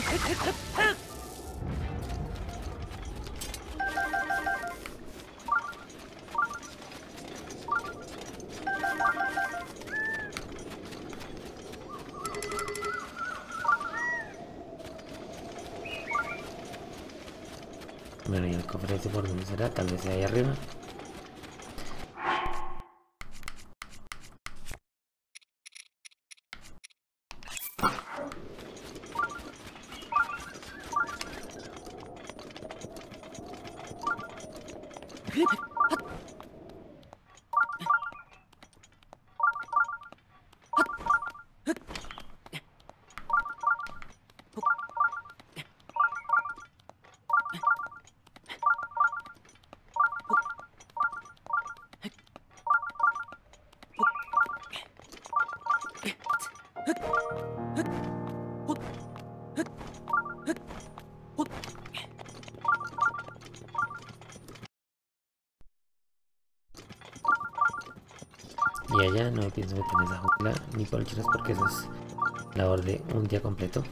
Bueno, y el cofre ese por dónde será, tal vez sea ahí arriba. Y allá no me pienso meter en esa jungla ni por el churras porque eso es labor de un día completo.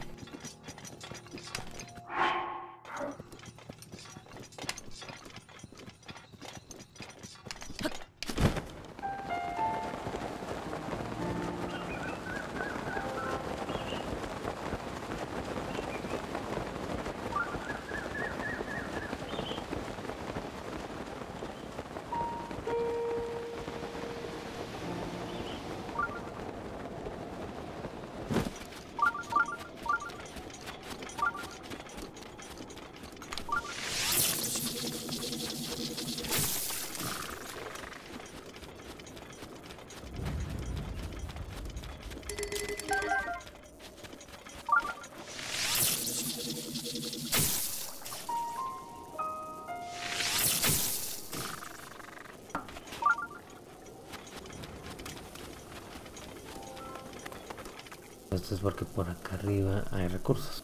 Esto es porque por acá arriba hay recursos.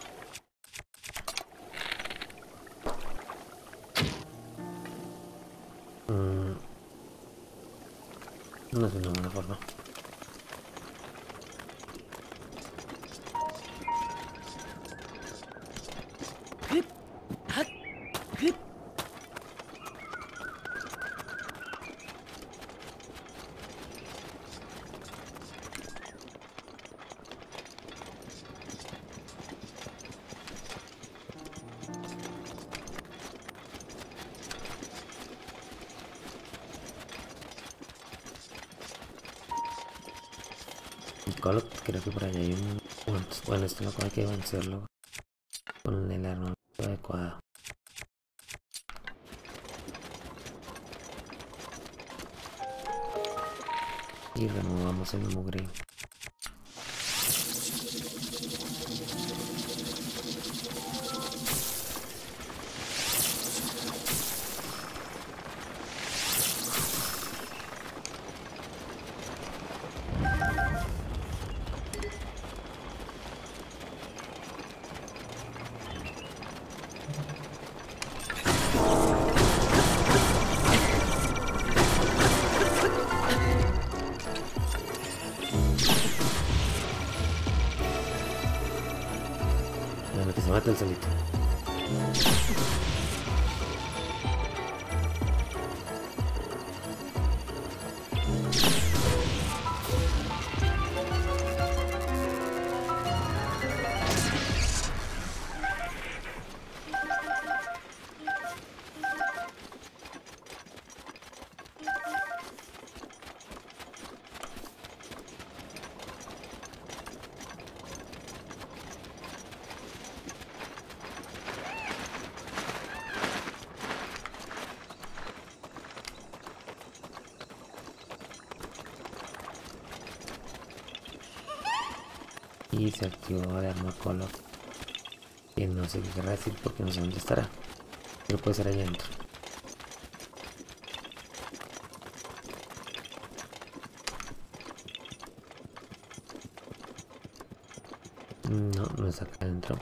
No es una buena forma. Creo que por allá hay un... Bueno, esto no hay que vencerlo con el arma adecuada. Y removamos el mugre. Bueno, que se mate el solito. Y se activó el arma color. Que no sé qué querrá decir porque no sé dónde estará. Pero puede ser allá adentro. No, no está acá adentro.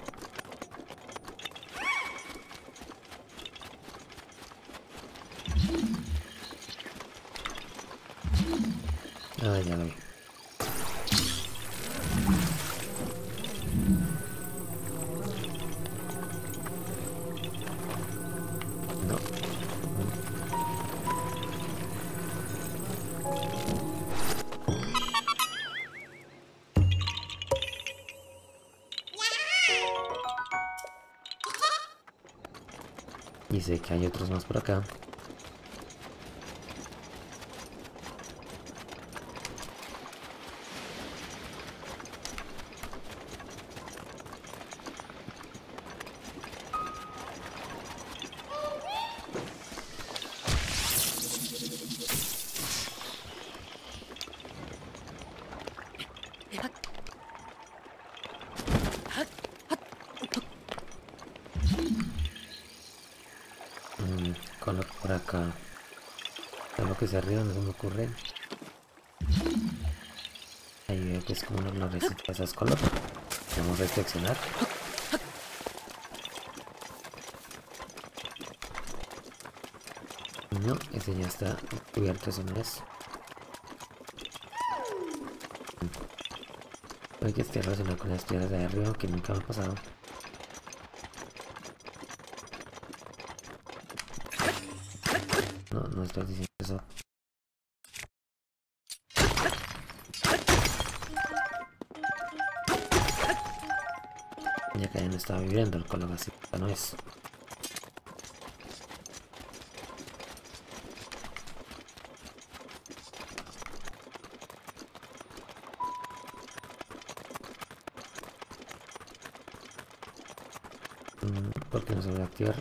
Ah, ya lo vi. Y sé que hay otros más por acá. Coloco por acá. Todo lo que sea arriba no se me ocurre. Ahí veo que es como una florecita. Esas coloco. Vamos a inspeccionar. No, ese ya está cubierto, ese no es. Puede que esté relacionado con las piedras de arriba, que nunca me ha pasado. No, no estoy diciendo eso. Ya que ya no estaba viviendo el color así, no es. ¿Por qué no se va a activar?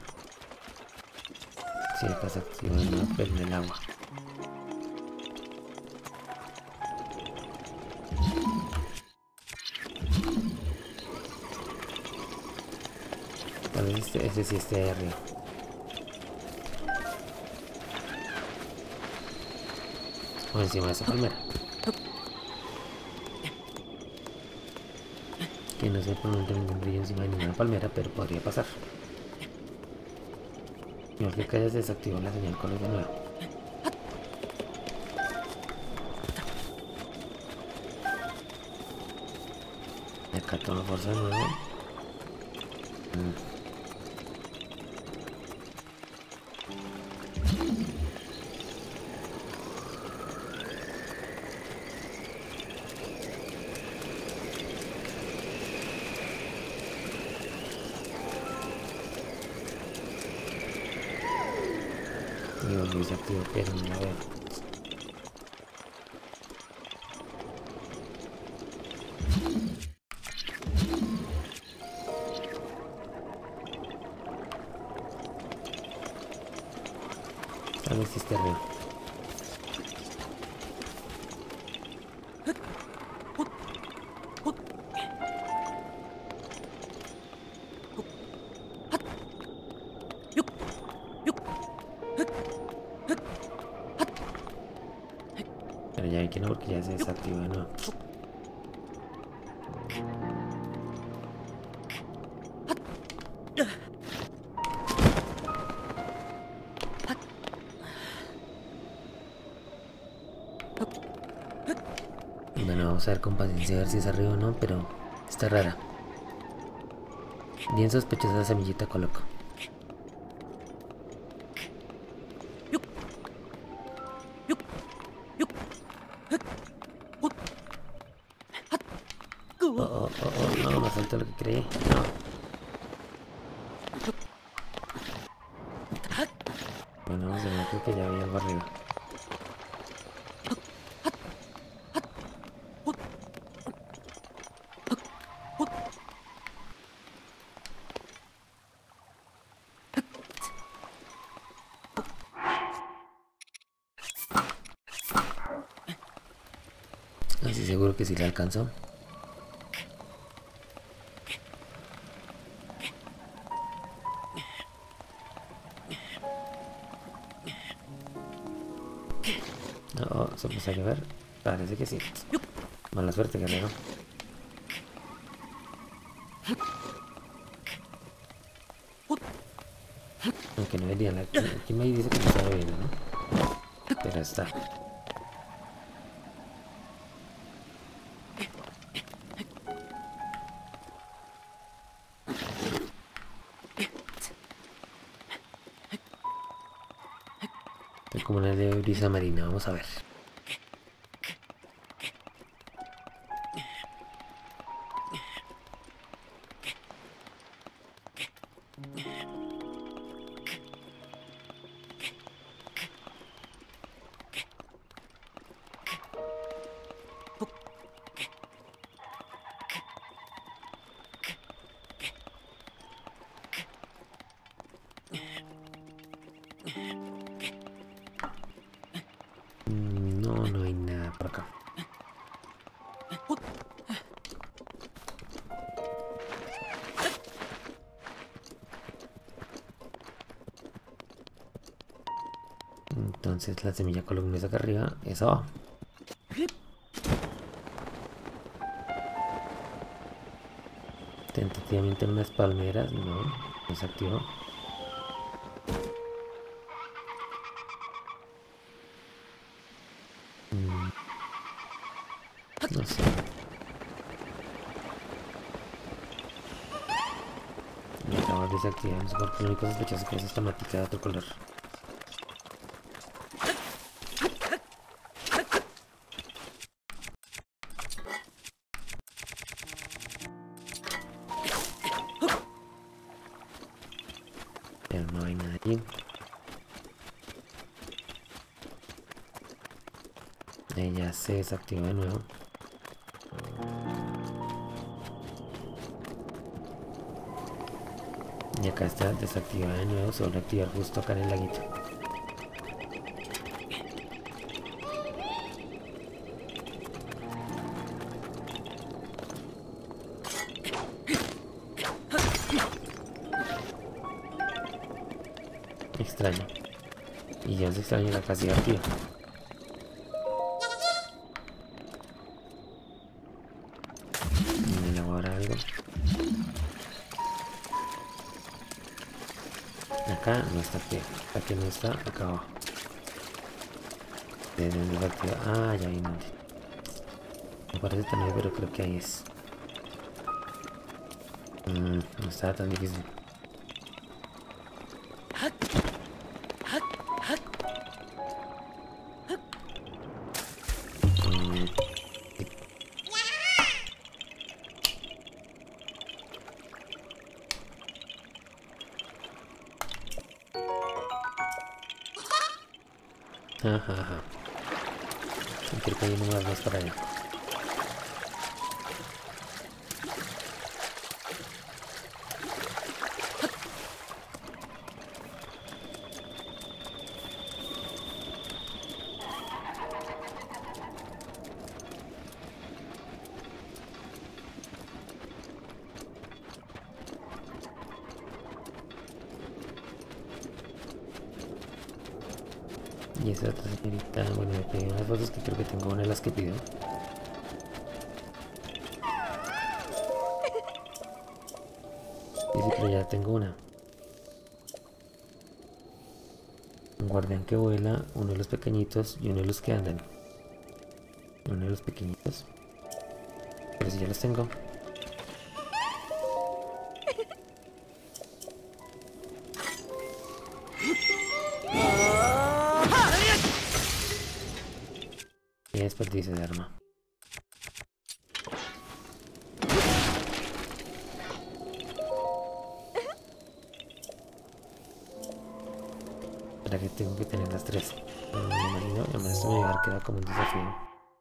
Si acá se activa el mapa en el agua. Tal vez ese sí esté ahí arriba. O encima de esa palmera. Que no sé por dónde ningún brillo encima de ninguna palmera, pero podría pasar. Igual que acá ya se desactivó la señal color de nuevo. Y acá tomo fuerza de nuevo. Y volví a desactivar, pero no la veo. Tal vez sí esté arriba. Pero ya vi que no, porque ya se desactivó de nuevo. Bueno, vamos a ver con paciencia a ver si es arriba o no, pero está rara. Bien sospechosa la semillita coloco. No, más alto de lo que creí. No. Bueno, vamos a ver, creo que ya había algo arriba. Así seguro que sí le alcanzó. No, se puso a llover. Parece que sí. Mala suerte, guerrero. Aunque no venía la... Aquí me dice que no está lloviendo, ¿no? Pero está. Es como una de brisa marina, vamos a ver. Entonces la semilla columnosa acá arriba es abajo. Tentativamente en unas palmeras, no se activó. No sé. Y acabo de desactivar, no sé por qué lo único sospechoso que es esta matica de otro color. Pero no hay nadie. Ella se desactivó de nuevo. Y acá está desactivada de nuevo, solo activar justo acá en el laguito. Extraño. Y ya es extraño la casi activa. Me elaborar algo. Acá no está activa. Aquí no está, acá abajo. ¿Desde dónde va activa? Ah, ya vino. Me parece tan nuevo, pero creo que ahí es. No estaba tan difícil. Ajá. Creo que hay uno más para allá. Y esa otra señorita, bueno, me pidió unas fotos que creo que tengo una de las que pidió. Y sí, pero ya tengo una. Un guardián que vuela, uno de los pequeñitos y uno de los que andan. Uno de los pequeñitos. Pero si ya los tengo. Y desperdicio de arma. ¿Para qué tengo que tener las tres? Me imagino, además esto me va a quedar como un desafío.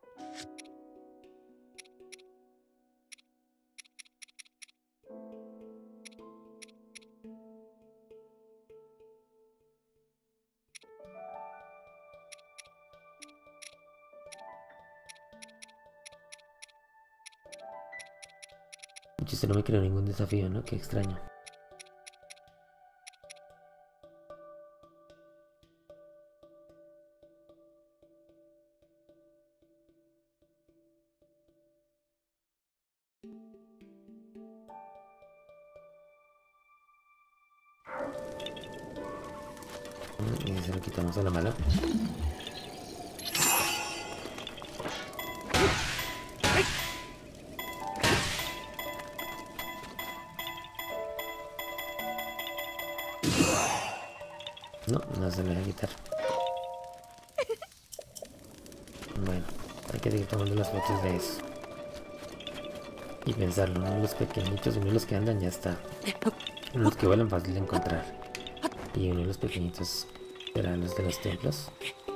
Usted no me creó ningún desafío, ¿no? Qué extraño. Y se lo quitamos a la mala. No se lo voy a quitar. Bueno, hay que seguir tomando las fotos de eso. Y pensarlo, uno de los pequeñitos, uno de los que andan ya está. Uno de los que vuelan fácil de encontrar. Y uno de los pequeñitos serán los de los templos.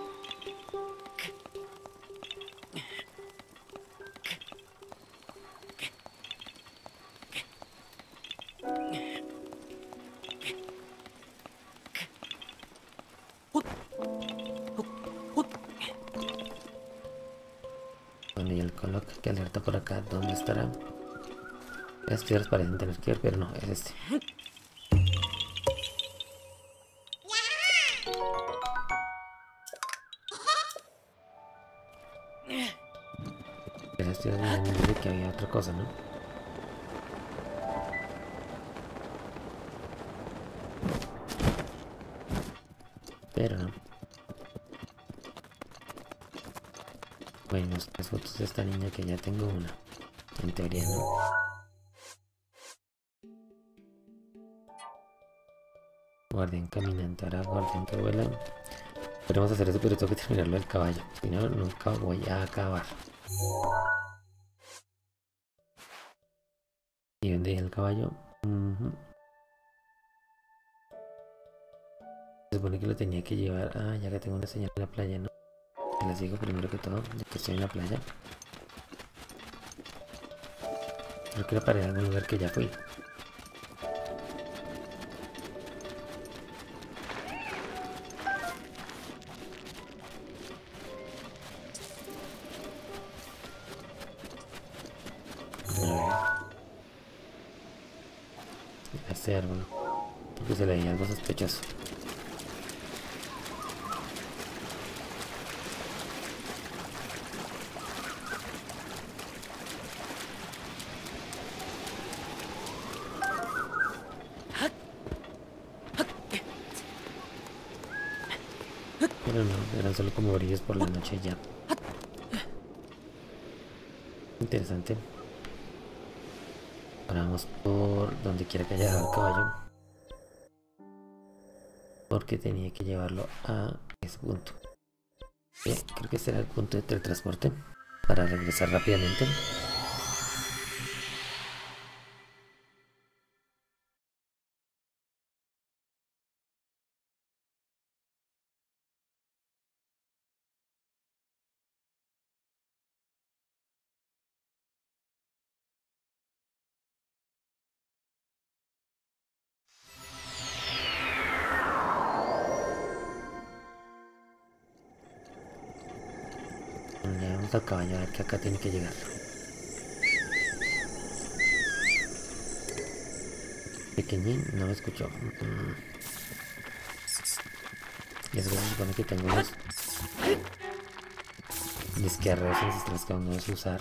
Bueno, y el coloc que alerta por acá, ¿dónde estará? Las piedras parecen tener que ver, pero no, es este. ya estoy olvidando de que había otra cosa, ¿no? Pero no. Bueno, las fotos de esta niña que ya tengo una. En teoría, ¿no? Guardián caminante, ahora guardián que vuela. Podemos hacer eso, pero tengo que terminarlo del caballo. Si no, nunca voy a acabar. ¿Y dónde dejé el caballo? Se supone que lo tenía que llevar. Ah, ya que tengo una señal en la playa, ¿no? Que la sigo primero que todo, ya que estoy en la playa. Creo que era para ir a algún lugar que ya fui. A este árbol. Porque se le veía algo sospechoso. Pero no, eran solo como brillos por la noche y ya. Interesante. Ahora vamos por donde quiera que haya dejado el caballo. Porque tenía que llevarlo a ese punto. Creo que este era el punto de teletransporte. Para regresar rápidamente. Ya vamos al caballo a ver que acá tiene que llegar. Pequeñín, no me escuchó. Y eso se supone que tengo unos disquearreos ancestrales que aún no es usar.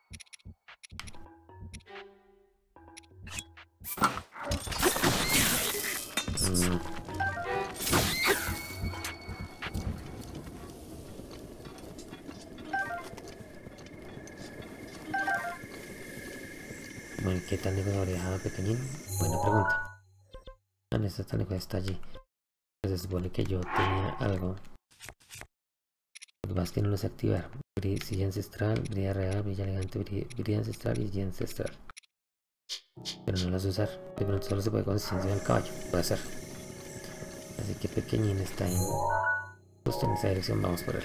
Bueno, ¿qué tan lejos habría dejado Pequeñín? Buena pregunta. Ah, no está tan lejos, está allí. Pues se supone que yo tenía algo. Lo que pasa es que no lo sé activar. Silla ancestral, brilla real, brilla elegante, brilla ancestral y brilla ancestral. Pero no las usar. De pronto solo se puede con encima del caballo. Puede ser. Así que Pequeñín está en... justo en esa dirección. Vamos por él.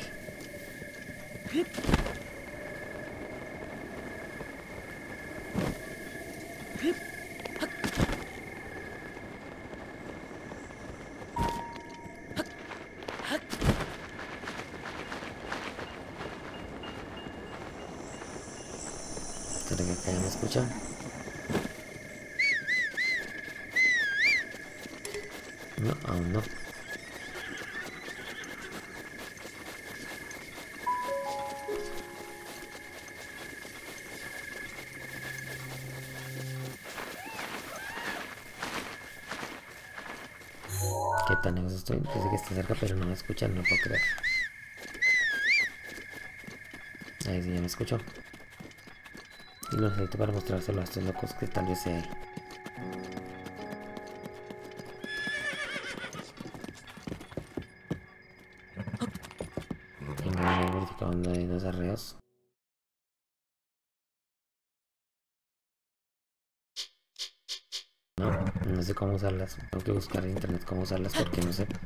¿Será que acá ya me escuchan? No, aún no. ¿Qué tan lejos estoy? Dice que está cerca, pero no me escuchan, no puedo creer. Ahí sí ya me escuchó. Y lo necesito para mostrárselo a estos locos que tal vez sea ahí. Tengo verificado uno de los arreos. No sé cómo usarlas. Tengo que buscar en internet cómo usarlas porque no sé.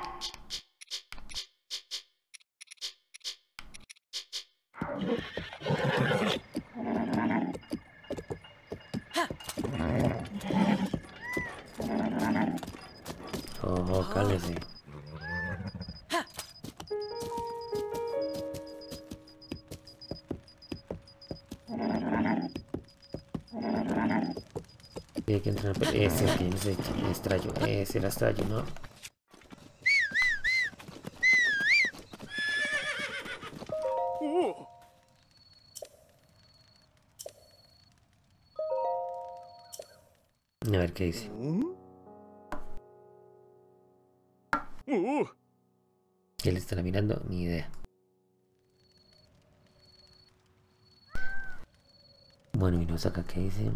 Oh, cálese. Y hay que entrenar. Ese aquí, no sé qué. Estrallo. Ese era Estrallo, ¿no? A ver qué dice. ¿Qué le estará mirando? Ni idea. Bueno, y nos acá qué dice.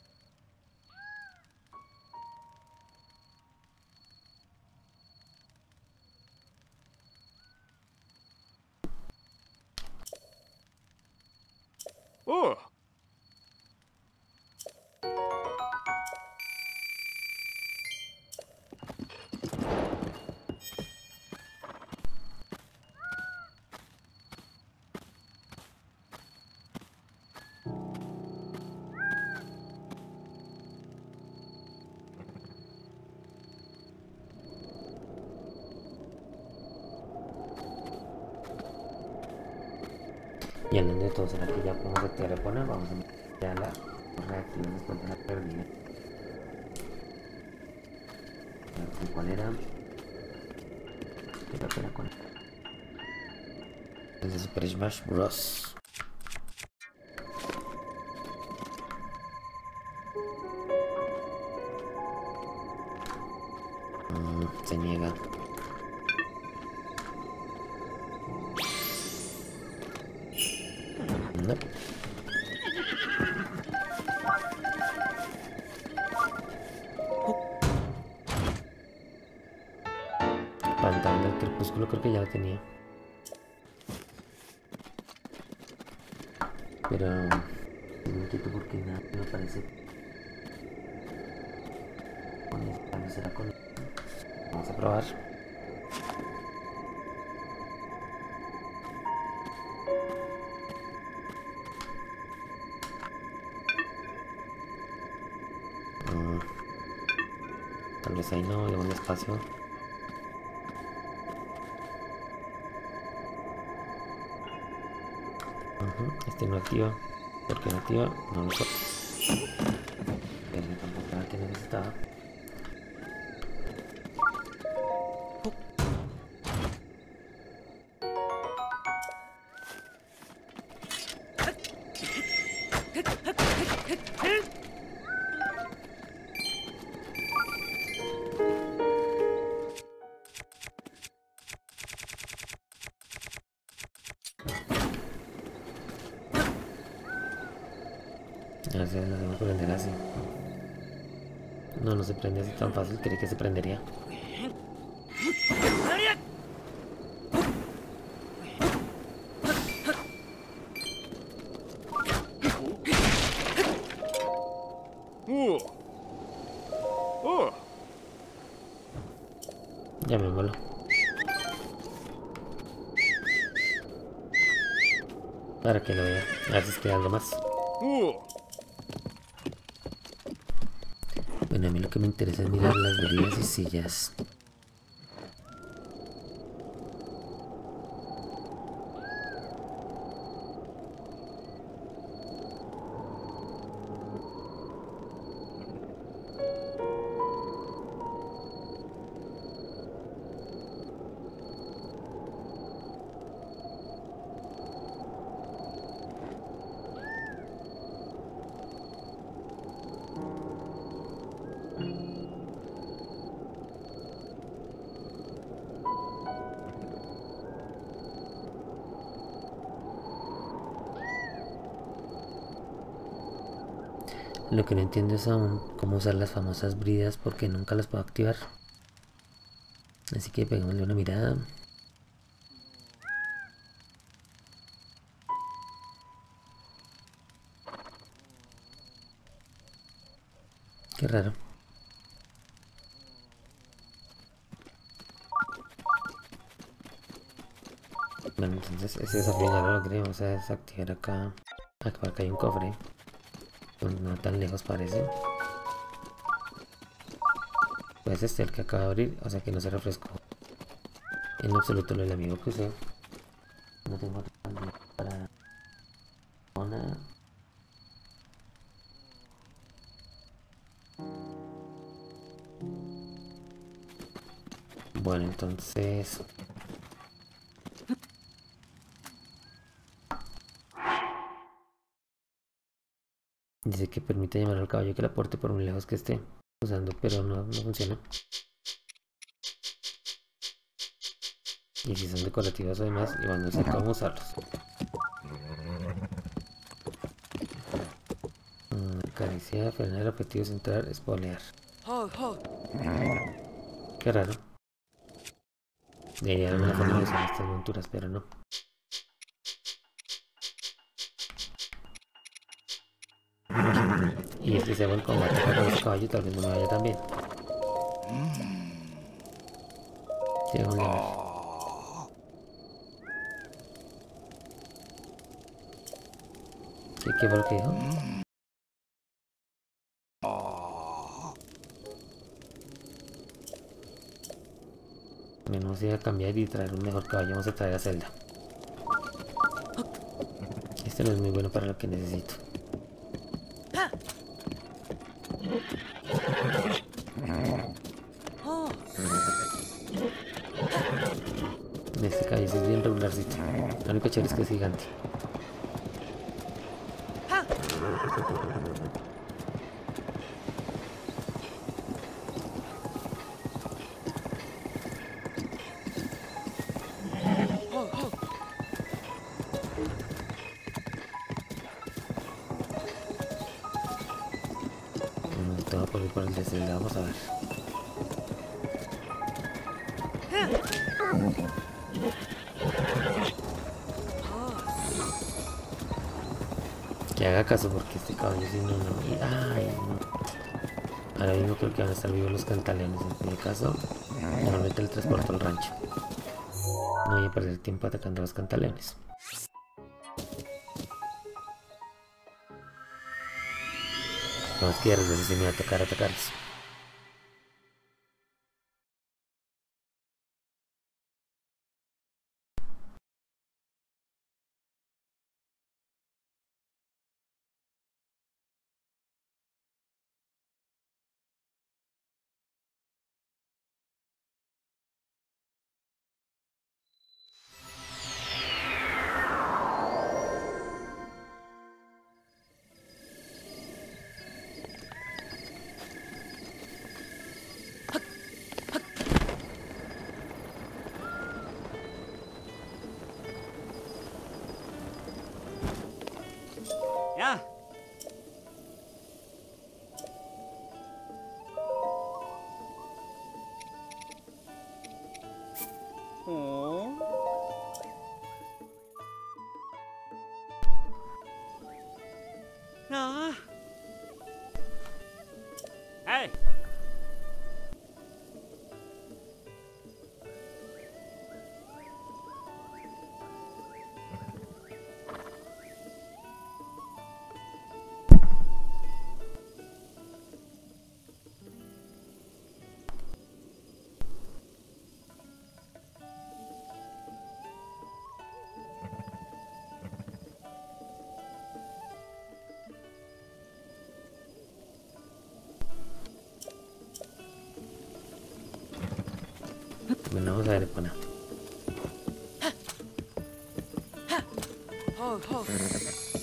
Y hablando de todo, ¿será que ya podemos activar la pona? Vamos a ya la reactivar después de la pérdida. A ver cuál era. Creo que era con el de Super Smash Bros. Se niega. No. Pantalón del crepúsculo creo que ya lo tenía. Pero me quito porque nada me aparece. Con esta no será con. Vamos a probar. Tal vez ahí no, le voy despacio. Este no activa. ¿Por qué no activa? No lo sé. Pero tampoco era que necesitaba. A ver si no se va a prender así. No, no se prende así tan fácil. Creí que se prendería. Ya me moló. Para que lo vea. A ver si es que hay algo más. Bueno, a mí lo que me interesa es mirar las bebidas y sillas. Lo que no entiendo es aún cómo usar las famosas bridas porque nunca las puedo activar. Así que pegámosle una mirada. Qué raro. Bueno, entonces ese desafío ya lo logré. Vamos a desactivar acá. Acá hay un cofre. Pues no tan lejos parece. Pues este el que acaba de abrir. O sea que no se refrescó en lo absoluto lo del amigo que usé. No tengo para una. Bueno, entonces dice que permite llamar al caballo que la porte por muy lejos que esté. usando, pero no funciona. Y si son decorativos o demás, igual no sé cómo usarlos. Acariciar, frenar, objetivo central, espolear. Qué raro. Debería haber alguna forma de usar estas monturas, pero no. Y es que se va el combate con los caballos, tal vez no me vaya tan bien. Llega un level. ¿Qué fue lo que dijo? Vamos a ir a cambiar y traer un mejor caballo. Vamos a traer a Zelda. Este no es muy bueno para lo que necesito. Este caballo es bien regularcito. Lo único chévere es que es gigante. Todo por el de Zelda, vamos a ver. Que haga caso porque este caballo si no. Ay, no. Ahora mismo creo que van a estar vivos los cantaleones. En mi caso, normalmente el transporto al rancho. No voy a perder tiempo atacando a los cantaleones. Vamos que ya veces sí me va a tocar atacarlos. Ya. Oh. Ah. Hey. Bueno, vamos a ver, pana. Oh, oh.